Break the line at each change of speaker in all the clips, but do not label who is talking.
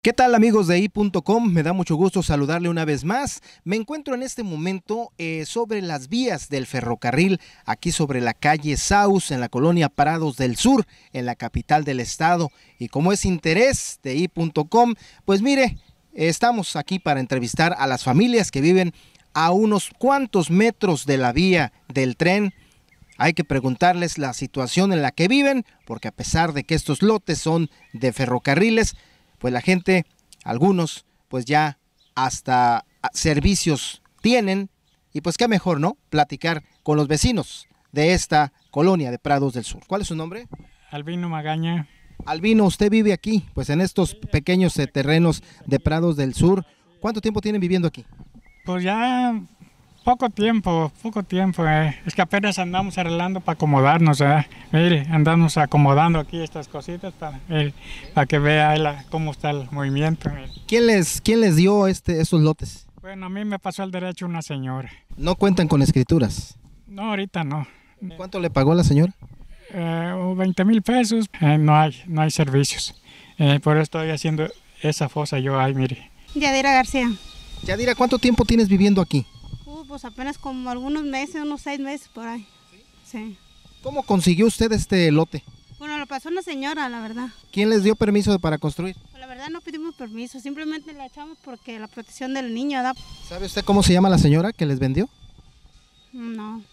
¿Qué tal, amigos de i.com? Me da mucho gusto saludarle una vez más. Me encuentro en este momento sobre las vías del ferrocarril, aquí sobre la calle Saus, en la colonia Prados del Sur, en la capital del estado. Y como es interés de i.com, pues mire, estamos aquí para entrevistar a las familias que viven a unos cuantos metros de la vía del tren. Hay que preguntarles la situación en la que viven, porque a pesar de que estos lotes son de ferrocarriles, pues la gente, algunos, pues ya hasta servicios tienen, y pues qué mejor, ¿no? Platicar con los vecinos de esta colonia de Prados del Sur. ¿Cuál es su nombre?
Albino Magaña.
Albino, usted vive aquí, pues en estos pequeños terrenos de Prados del Sur. ¿Cuánto tiempo tienen viviendo aquí?
Pues ya poco tiempo. Es que apenas andamos arreglando para acomodarnos, Mire, andamos acomodando aquí estas cositas para que vea cómo está el movimiento.
¿Quién les dio estos lotes?
Bueno, a mí me pasó el derecho una señora.
¿No cuentan con escrituras?
No, ahorita no.
¿Cuánto le pagó la señora?
20,000 pesos. No hay servicios. Por eso estoy haciendo esa fosa yo ahí, mire.
Yadira García.
Yadira, ¿cuánto tiempo tienes viviendo aquí?
Pues apenas como algunos meses, unos 6 meses por ahí. Sí.
¿Cómo consiguió usted este lote?
Bueno, lo pasó una señora, la verdad.
¿Quién les dio permiso para construir?
Pues la verdad no pedimos permiso, simplemente la echamos porque la protección del niño, ¿verdad?
¿Sabe usted cómo se llama la señora que les vendió?
No.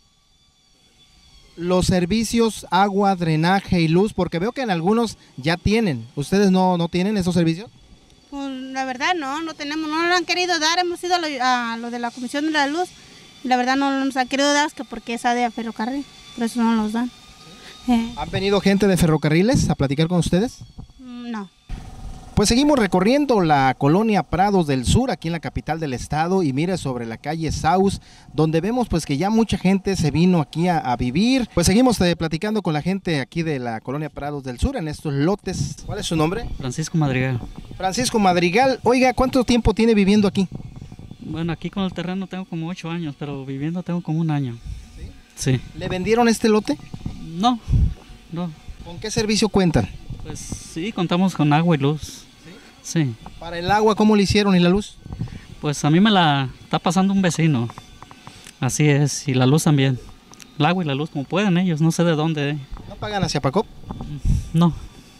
Los servicios, agua, drenaje y luz, porque veo que en algunos ya tienen. ¿Ustedes no tienen esos servicios?
Pues la verdad no tenemos, no lo han querido dar, hemos ido a lo de la Comisión de la Luz, y la verdad no nos han querido dar, que porque es de ferrocarril, por eso no nos dan.
¿Han venido gente de ferrocarriles a platicar con ustedes?
No.
Pues seguimos recorriendo la colonia Prados del Sur, aquí en la capital del estado, y mire sobre la calle Saus, donde vemos pues que ya mucha gente se vino aquí a vivir. Pues seguimos platicando con la gente aquí de la colonia Prados del Sur, en estos lotes. ¿Cuál es su nombre?
Francisco Madrigal.
Francisco Madrigal. Oiga, ¿cuánto tiempo tiene viviendo aquí?
Bueno, aquí con el terreno tengo como 8 años, pero viviendo tengo como 1 año. ¿Sí?
¿Le vendieron este lote?
No.
¿Con qué servicio cuentan?
Pues sí, contamos con agua y luz. Sí.
¿Para el agua cómo le hicieron y la luz?
Pues a mí me la está pasando un vecino. Así es, y la luz también. El agua y la luz como pueden ellos, no sé de dónde.
¿No pagan hacia Pacop?
No.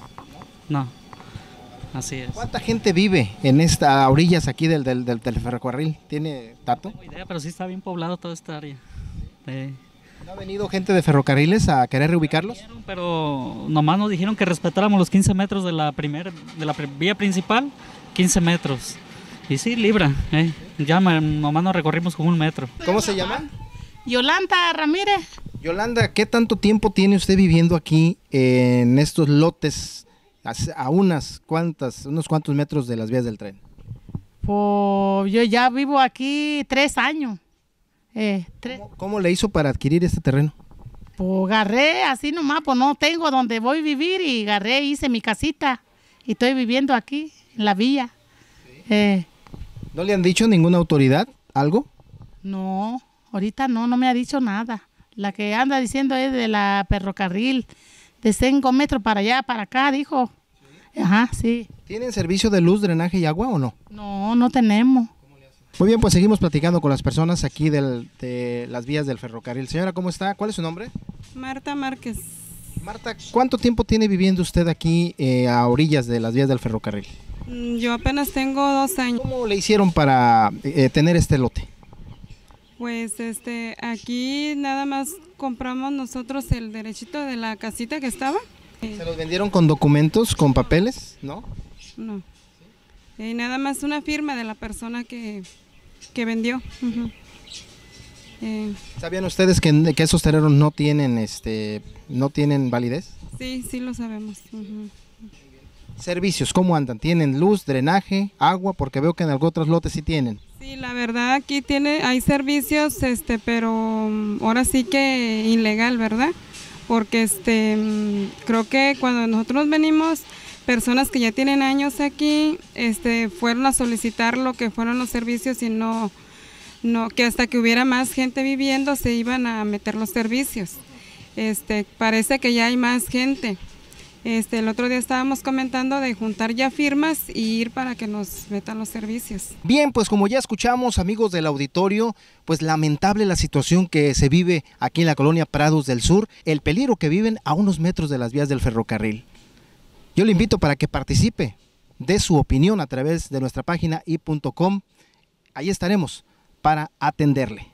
Así es.
¿Cuánta gente vive a orillas aquí del ferrocarril? ¿Tiene dato?
No tengo idea, pero sí está bien poblado toda esta área.
¿No ha venido gente de ferrocarriles a querer reubicarlos?
Pero nomás nos dijeron que respetáramos los 15 metros de la vía principal, 15 metros. Y sí, libra, ya nomás nos recorrimos como 1 metro.
¿Cómo se llama?
Yolanda Ramírez.
Yolanda, ¿qué tanto tiempo tiene usted viviendo aquí en estos lotes a unos cuantos metros de las vías del tren?
Pues yo ya vivo aquí 3 años.
¿Cómo le hizo para adquirir este terreno?
Pues agarré así nomás, pues no tengo donde voy a vivir y agarré, hice mi casita y estoy viviendo aquí, en la villa. Sí.
¿No le han dicho ninguna autoridad algo?
No, ahorita no me ha dicho nada. La que anda diciendo es de la ferrocarril, de 5 metros para allá, para acá, dijo. ¿Sí? Ajá, sí.
¿Tienen servicio de luz, drenaje y agua o no?
No tenemos.
Muy bien, pues seguimos platicando con las personas aquí de las vías del ferrocarril. Señora, ¿cómo está? ¿Cuál es su nombre?
Marta Márquez.
Marta, ¿cuánto tiempo tiene viviendo usted aquí a orillas de las vías del ferrocarril?
Yo apenas tengo 2 años.
¿Cómo le hicieron para tener este lote?
Pues aquí nada más compramos nosotros el derechito de la casita que estaba.
¿Se los vendieron con documentos, con papeles? ¿No?
No. Nada más una firma de la persona que vendió.
¿Sabían ustedes que esos terrenos no tienen validez?
Sí lo sabemos.
Servicios, ¿cómo andan? ¿Tienen luz, drenaje, agua? Porque veo que en algunos otros lotes sí tienen.
Sí, la verdad aquí hay servicios, pero ahora sí que ilegal, ¿verdad? Porque creo que cuando nosotros venimos, personas que ya tienen años aquí, fueron a solicitar lo que fueron los servicios y no, que hasta que hubiera más gente viviendo se iban a meter los servicios. Parece que ya hay más gente El otro día estábamos comentando de juntar ya firmas y ir para que nos metan los servicios.
Bien, pues como ya escuchamos, amigos del auditorio, pues lamentable la situación que se vive aquí en la colonia Prados del Sur, el peligro que viven a unos metros de las vías del ferrocarril. Yo le invito para que participe, dé su opinión a través de nuestra página i.com. Ahí estaremos para atenderle.